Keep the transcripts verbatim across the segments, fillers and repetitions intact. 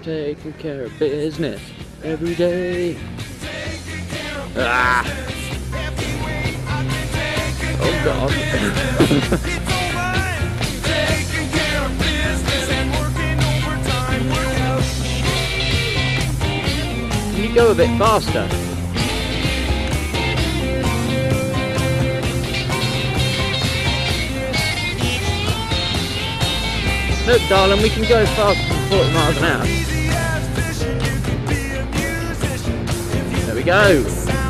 taking care of business every day. Ah! Oh God! Can you go a bit faster? Look, darling, we can go faster than forty miles an hour. There we go.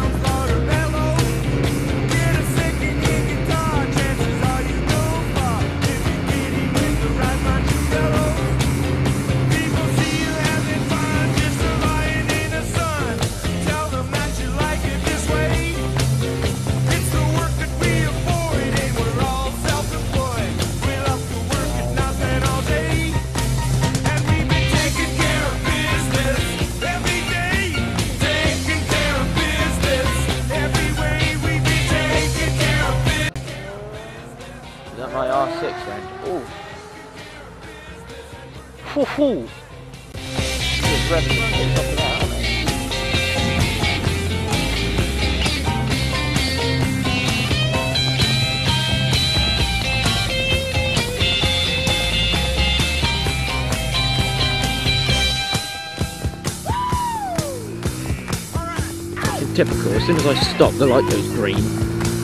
Is that my R six then? Oh. Hoo hoo. Just revving the top of that, aren't they? It's typical, as soon as I stop the light goes green.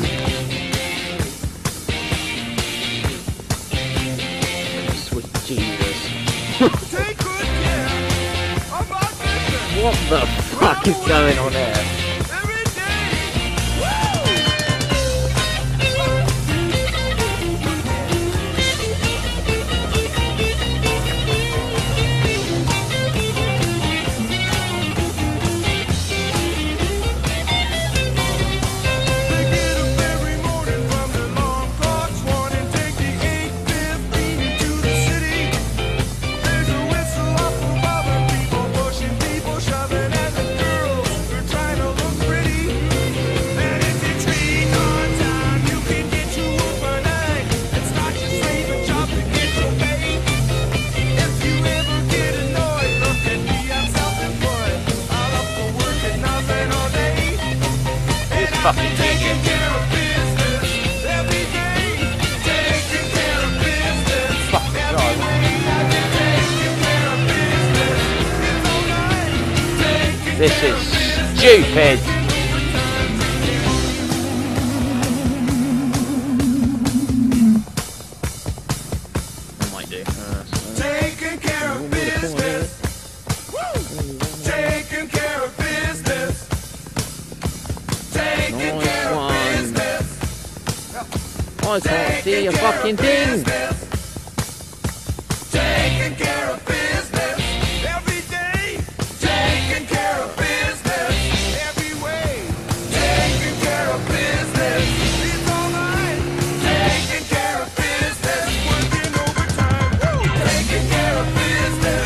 What the fuck is going on here? Fucking taking care of business every day. Taking care of business. Fucking God. Taking care of business. It's all right. This is stupid. I might do. Uh, so. Taking care of business. Taking care of business. Nice one. I can't see a fucking thing. Taking care of business every day. Taking care of business every way. Taking care of business. It's all right. Taking care of business. Working overtime. Woo! Taking care of business.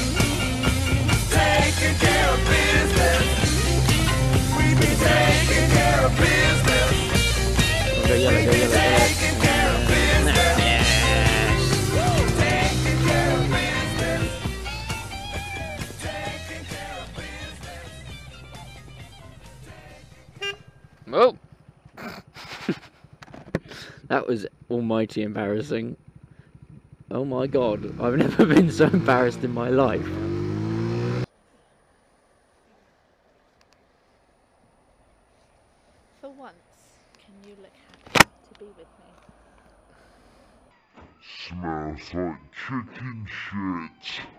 Taking care of business. We be taking care of business. Go yellow, go yellow, go yellow. Taking care of business. Yes. Taking care of business. Taking care of business. Oh. That was almighty embarrassing. Oh my God, I've never been so embarrassed in my life. For once, can you look happy to be with me? Smells like chicken shit.